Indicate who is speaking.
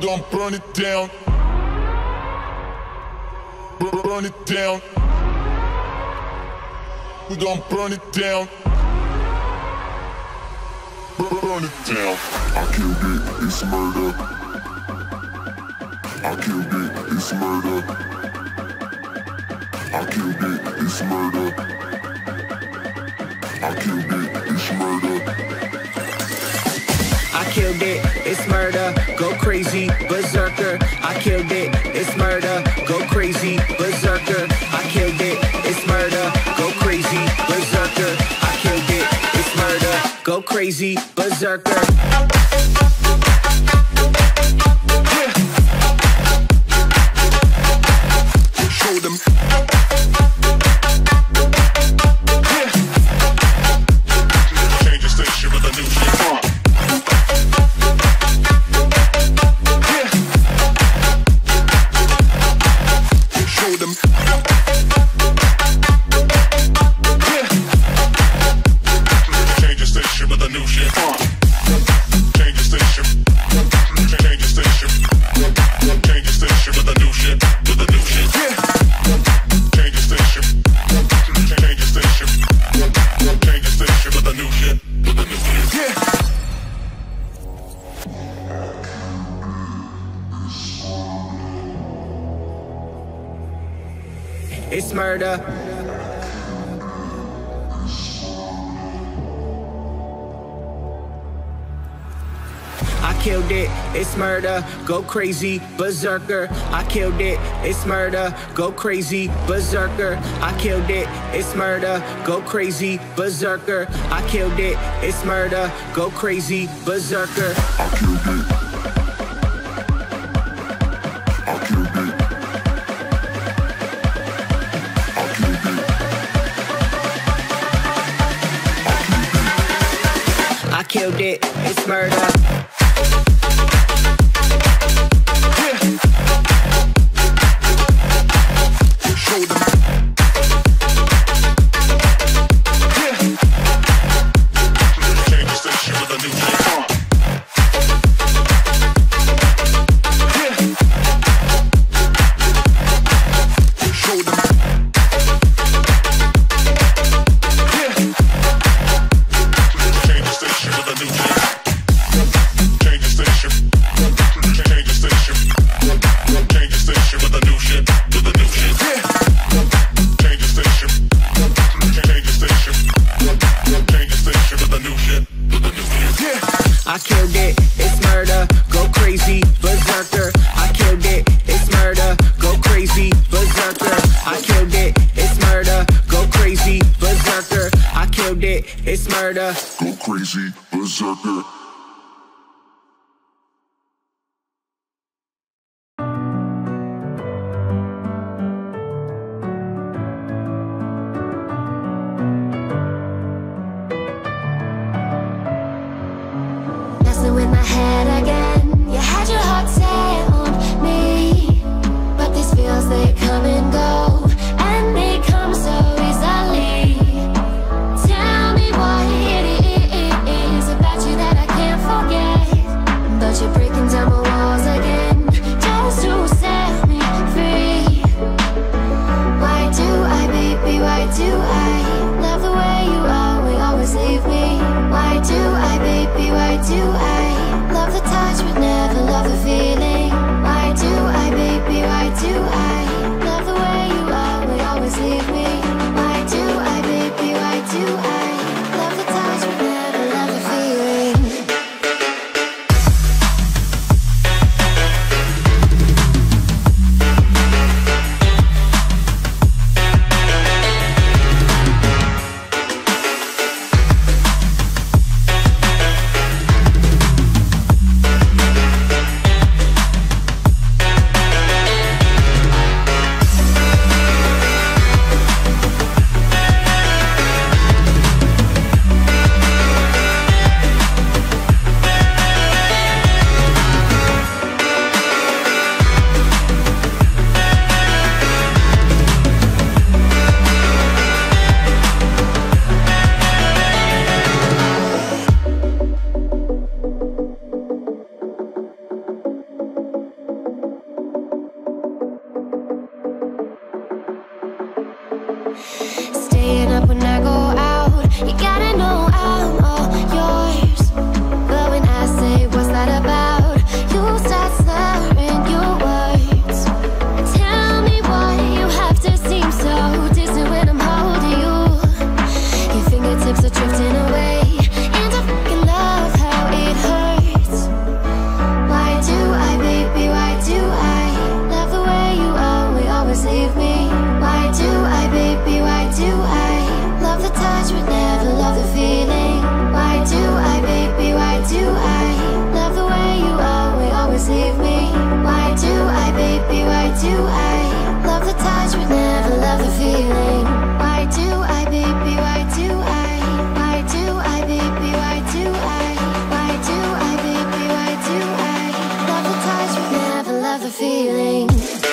Speaker 1: gon' burn it down. Burn it down. We gon' burn it down. Burn it down.
Speaker 2: I killed it, it's murder. I killed it, it's murder. I killed it, it's murder. I killed it, it's murder.
Speaker 3: I killed it, it's murder, go crazy, berserker. I killed it, it's murder, go crazy, berserker. I killed it, it's murder, go crazy, berserker. I killed it, it's murder, go crazy, berserker.
Speaker 2: Show them.
Speaker 1: Change the station with a new shit.
Speaker 2: Show them.
Speaker 1: Change the station with a new shit. Change the station. Change the station. Change the station with a new shit. With a new shit. Change the station. Change the station. Change the station with a new shit. With a new shit.
Speaker 3: It's murder. I killed it, it's murder, go crazy, berserker. I killed it, it's murder, go crazy, berserker. I killed it, it's murder, go crazy, berserker. I killed it, it's murder, go crazy, berserker.
Speaker 2: I killed it. I killed it. I killed it.
Speaker 3: I killed it, it's murder.
Speaker 2: Show them.
Speaker 1: Change the station with a new shit.
Speaker 2: Show them.
Speaker 1: Change the station with a new shit. Change the station. Change the station. Change the station with a new shit. With a new shit. Change the station. Change the station. Change the station with a new shit. With a new shit.
Speaker 3: I killed it, it's murder, go crazy, berserker. I killed it, it's murder, go crazy, berserker. I killed it, it's murder, go crazy, berserker. I killed it, it's murder.
Speaker 2: Go crazy, berserker.
Speaker 4: Messing with my head again. You had your heart set on me, but these feels, they come and go, and they come so easily. Tell me what it is about you that I can't feeling.